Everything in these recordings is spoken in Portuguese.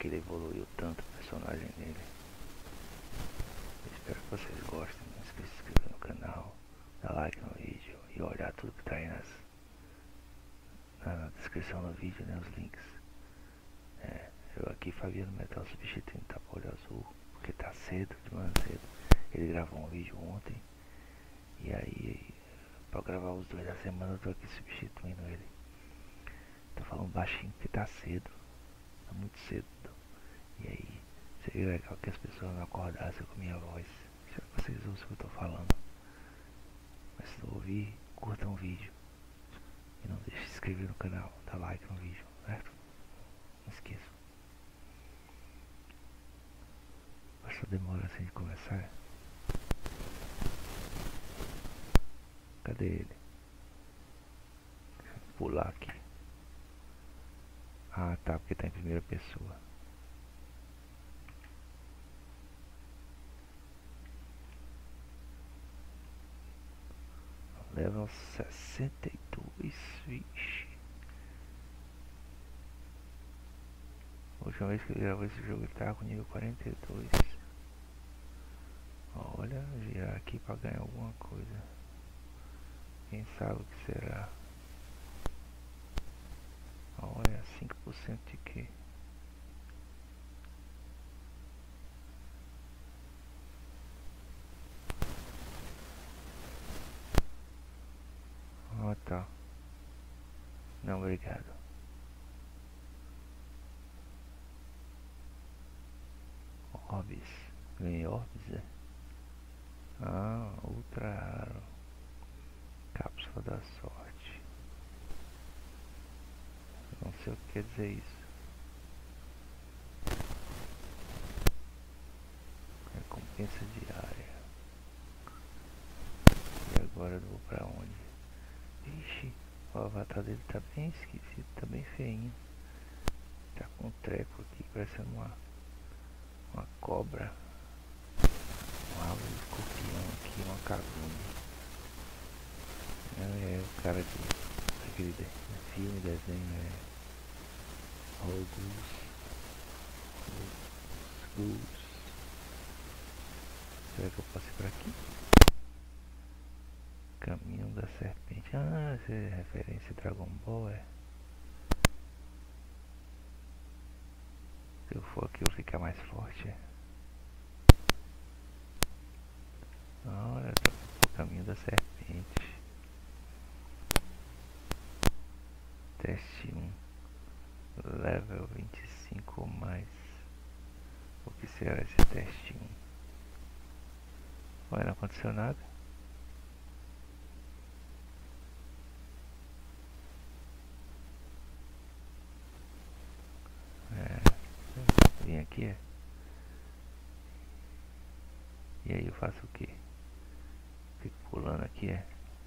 que ele evoluiu tanto o personagem dele. Eu espero que vocês gostem. Não esqueça de se inscrever no canal, dar like no vídeo e olhar tudo que tá aí na descrição do vídeo, né, os links. Eu aqui, Fabiano Metal, substituindo Tapolho Azul, porque tá cedo, de manhã cedo. Ele gravou um vídeo ontem, e aí, pra gravar os dois da semana, eu tô aqui substituindo ele. Tô falando baixinho porque tá cedo, tá muito cedo. E aí, seria legal que as pessoas não acordassem com minha voz. Espero que vocês ouçam o que eu tô falando. Mas se não ouvir, curtam o vídeo. E não deixe de se inscrever no canal, dar like no vídeo, certo? Não esqueça. Essa demora assim de começar. Cadê ele? Deixa eu pular aqui. Ah, tá, porque tá em primeira pessoa. Level 62, vixe. A última vez que eu gravei esse jogo ele tava com nível 42. Olha, girar aqui pra ganhar alguma coisa. Quem sabe o que será? Olha, 5% de quê? Ah, tá. Não, obrigado. Orbis. Ganhei Orbis, é? Ah, ultra raro. Cápsula da sorte. Não sei o que quer dizer isso. Recompensa diária. E agora eu vou pra onde? Ixi, o avatar dele tá bem esquisito, tá bem feinho. Tá com um treco aqui, parecendo uma cobra. Uma árvore de escorpião aqui, uma cagunda. É o cara daquele filme, desenho, Rogus. Será que eu posso ir por aqui? Caminho da serpente. Ah, essa é referência a Dragon Ball, é? Se eu for aqui eu vou ficar mais forte, é? Olha, eu tô no caminho da serpente. Teste 1. Level 25 ou mais. O que será esse teste 1? Olha, não aconteceu nada. Vim aqui, é? E aí eu faço o que? Fico pulando aqui, é?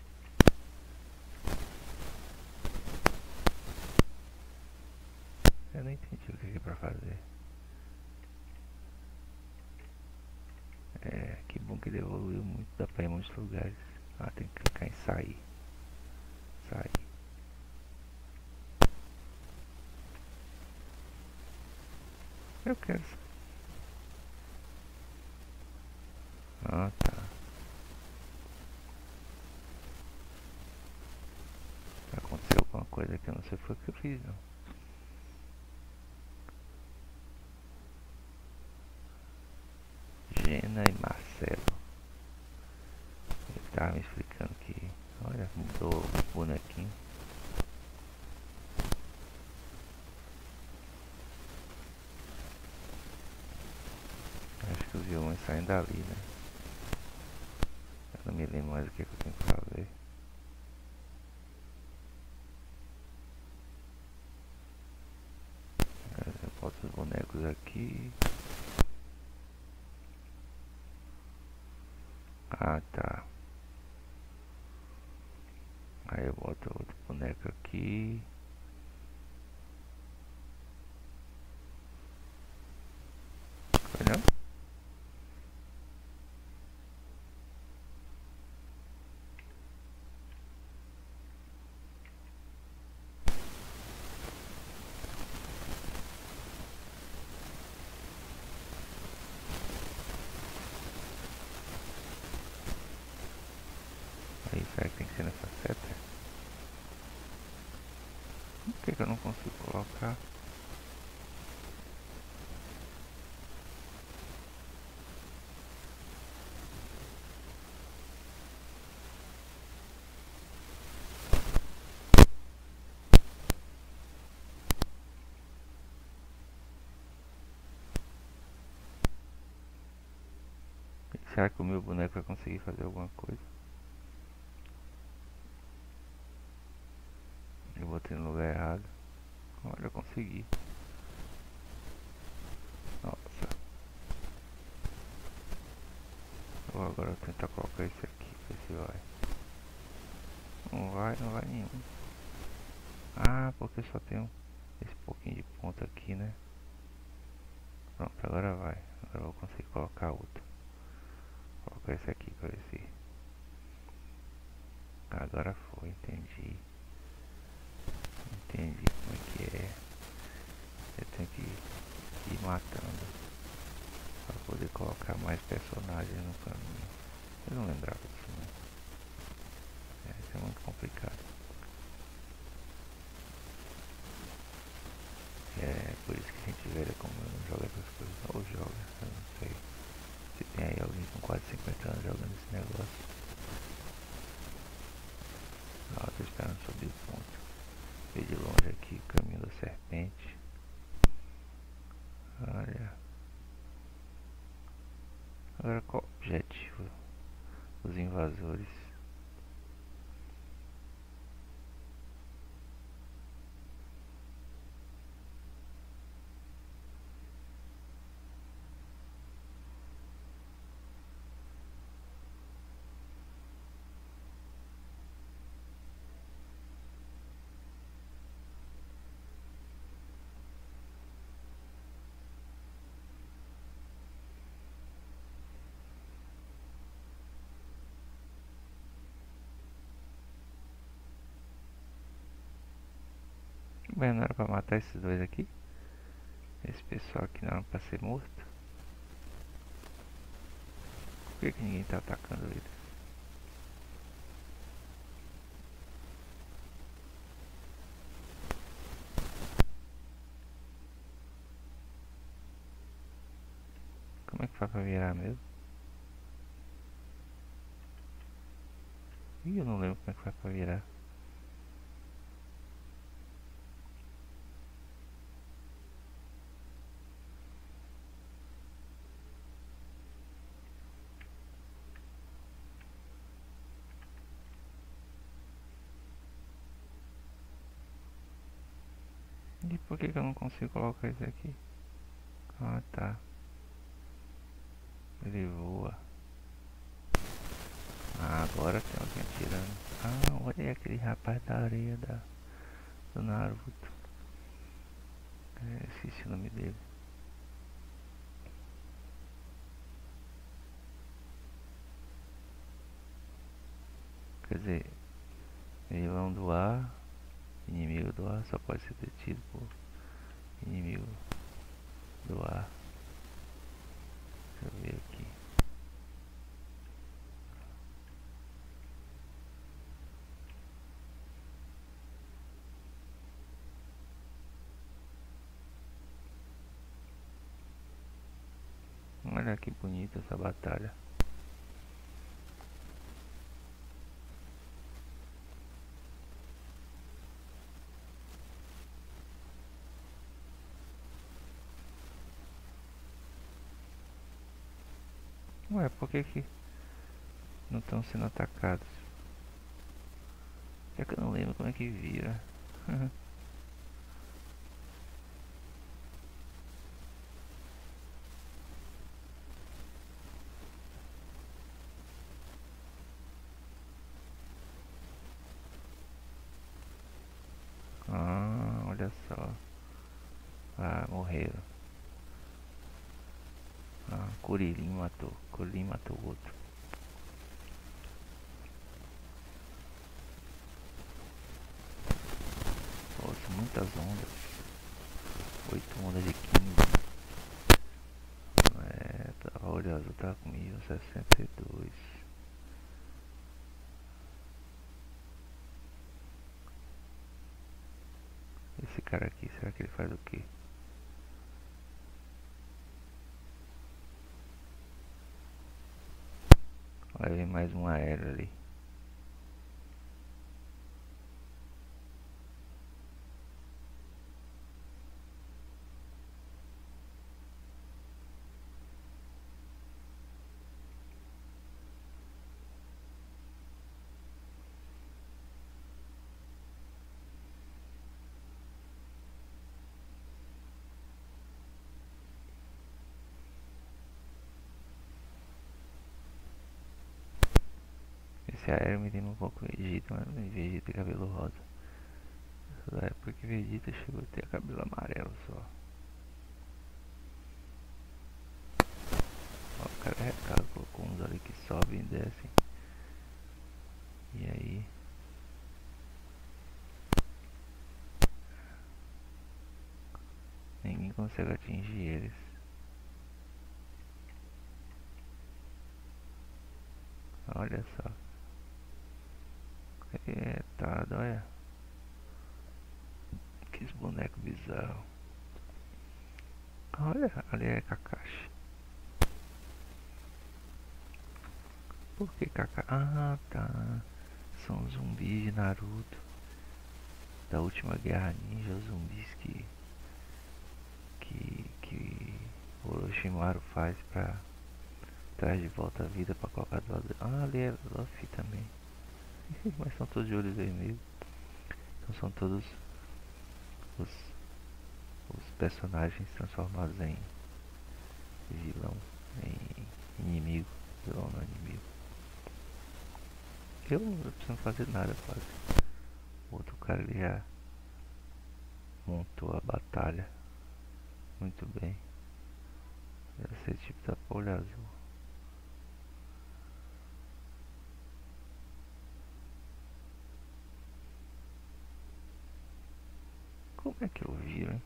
Eu não entendi o que é pra fazer. Que bom que ele evoluiu muito, dá pra ir em muitos lugares. Ah, tem que clicar em sair. Sair. Eu quero sair. Ah, tá. Aconteceu alguma coisa que eu não sei foi o que eu fiz, não. Gena e Marcelo. Ele tava me explicando que, olha, mudou o bonequinho. Acho que os vilões saem dali, né? Eu não me lembro mais o que eu tenho que fazer. Eu boto os bonecos aqui. Ah, tá. Aí eu boto outro boneco aqui. Foi não? Por que eu não consigo colocar? Será que o meu boneco vai conseguir fazer alguma coisa? Eu botei no lugar errado. Olha, eu consegui. Nossa. Vou agora tentar colocar esse aqui, ver se vai. Não vai nenhum. Ah, porque só tem esse pouquinho de ponta aqui, né? Pronto, agora vai. Agora eu vou conseguir colocar outro. Vou colocar esse aqui pra ver se... Agora foi, entendi. Entendi como é que é. Eu tenho que ir matando pra poder colocar mais personagens no caminho. Eu não lembrava disso, né? Isso é muito complicado. É por isso que a gente vê como eu não joga essas coisas. Ou joga, eu não sei. Se tem aí alguém com quase 50 anos jogando esse negócio. Ah, tô esperando subir o ponto. Ver de longe aqui o caminho da serpente. Olha. Agora qual o objetivo? Os invasores. Bem, não era pra matar esses dois aqui? Esse pessoal aqui não era pra ser morto? Por que ninguém tá atacando eles? Como é que faz pra virar mesmo? Ih, eu não lembro como é que faz pra virar. E por que eu não consigo colocar isso aqui? Ah, tá. Ele voa. Ah, agora tem alguém atirando. Ah, olha aí aquele rapaz da areia do Naruto. Esqueci o nome dele. Quer dizer, vilão do ar, inimigo do ar, só pode ser detido por inimigo do ar. Deixa eu ver aqui. Olha que bonita essa batalha. Ué, por que não estão sendo atacados? É que eu não lembro como é que vira. Ah, olha só. Ah, morreram. Ah, Kuririn matou. Kuririn matou o outro. Nossa, muitas ondas. 8 ondas de 15. A olho azul tá com 1062. Esse cara aqui, será que ele faz o quê? Vai vir mais um aéreo ali. Esse aéreo me lembra um pouco Vegeta, mas não é Vegeta e cabelo rosa. Essa da época que Vegeta chegou a ter cabelo amarelo só. Ó, o cara é recado, colocou uns ali que sobem e descem. E aí? Ninguém consegue atingir eles. Olha só. Tá, olha. Que esse boneco bizarro. Olha, ali é Kakashi. Por que Kakashi? Ah, tá. São zumbis de Naruto. Da última guerra ninja, os zumbis que o Orochimaru faz pra trazer de volta a vida pra colocar do lado. Ah, ali é Luffy também. Mas são todos de olho vermelho. Então são todos os, os personagens transformados em vilão, em inimigo. Vilão não inimigo. Eu não preciso fazer nada quase. O outro cara ele já montou a batalha muito bem. Deve ser tipo da Folha Azul. Como é que eu viro, hein?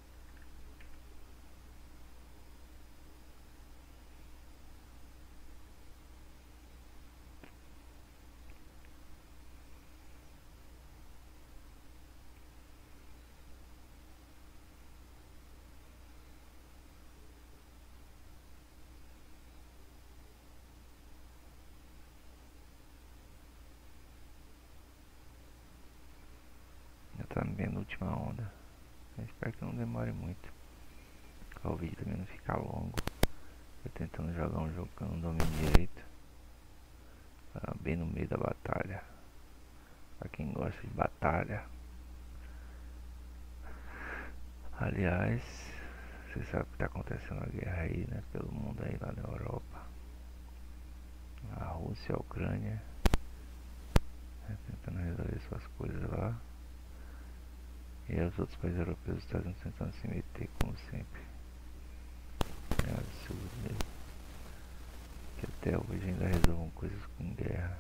Já tá bem na última onda. Eu espero que não demore muito. Pra o vídeo também não ficar longo. Eu tentando jogar um jogo que eu não domino direito. Bem no meio da batalha. Pra quem gosta de batalha. Aliás, você sabe que tá acontecendo a guerra aí, né? Pelo mundo aí lá na Europa. A Rússia e a Ucrânia. Né, tentando resolver suas coisas lá. E os outros países europeus estão tentando se meter como sempre. É absurdo mesmo. Que até hoje ainda resolvam coisas com guerra.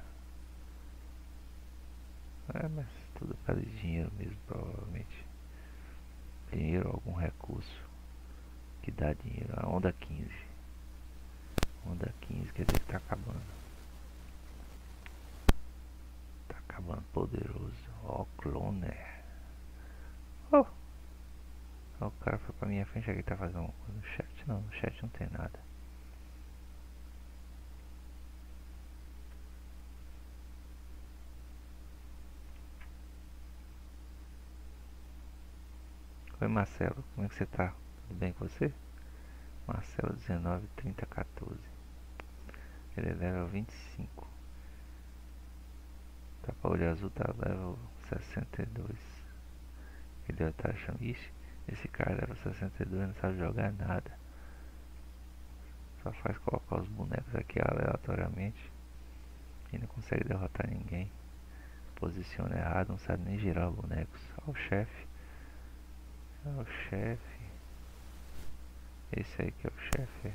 Mas tudo por causa de dinheiro mesmo, provavelmente. Dinheiro ou algum recurso que dá dinheiro. A onda 15. Onda 15 quer dizer que tá acabando. Tá acabando poderoso. Ó, cloner. Oh! O cara foi pra minha frente aqui, tá fazendo uma coisa no chat. Não, no chat não tem nada. Oi Marcelo, como é que você tá? Tudo bem com você? Marcelo 193014. Ele é level 25. Tá pra olho azul, tá level 62. Ele tá achando, ixi, esse cara level 62 não sabe jogar nada. Só faz colocar os bonecos aqui aleatoriamente. E não consegue derrotar ninguém. Posiciona errado, não sabe nem girar os bonecos. Ó o chefe. Ó o chefe. Esse aí que é o chefe.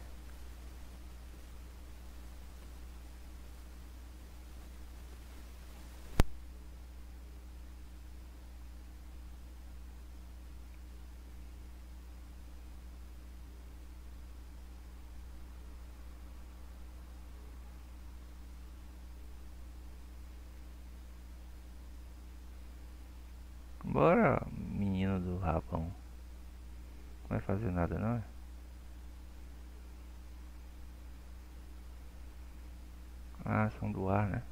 Bora, menino menino do rabão. Não vai fazer nada não, é? Ah, são do ar, né?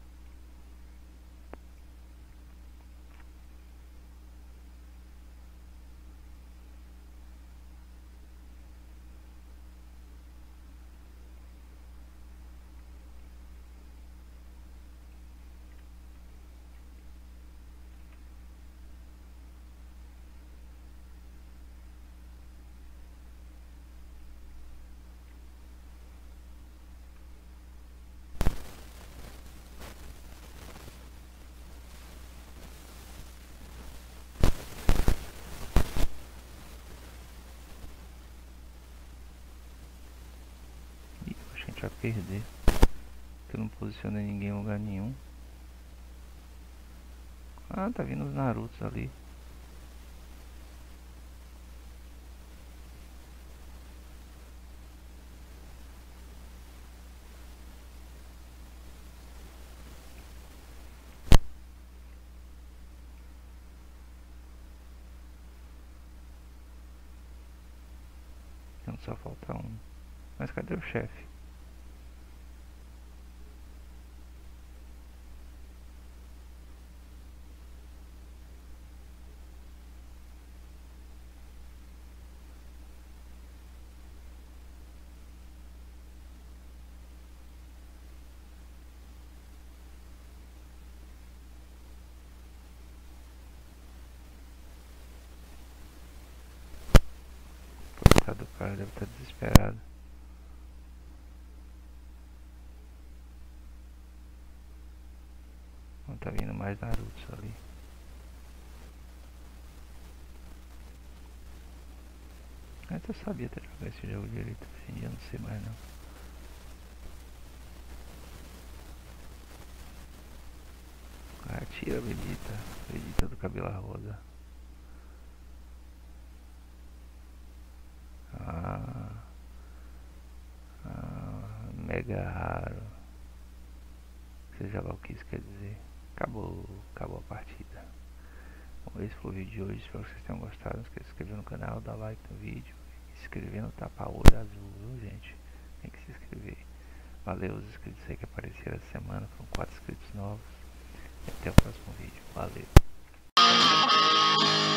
Ih, a gente vai perder. Que eu não posicionei ninguém em lugar nenhum. Ah, tá vindo os Narutos ali. Então só falta um. Mas cadê o chefe? Coitado do cara, deve estar desesperado. Não tá vindo mais Narutos ali. Antes eu sabia até jogar esse jogo direito, hoje em dia eu não sei mais não. Ah, tira Vegeta, Vegeta do cabelo rosa. Ah, mega raro. Seja lá o que isso quer dizer. Acabou a partida. Bom, esse foi o vídeo de hoje, espero que vocês tenham gostado. Não esqueça de se inscrever no canal, dar like no vídeo. E se inscrever no tapa-olho azul, viu gente? Tem que se inscrever. Valeu os inscritos aí que apareceram essa semana, foram 4 inscritos novos. E até o próximo vídeo. Valeu.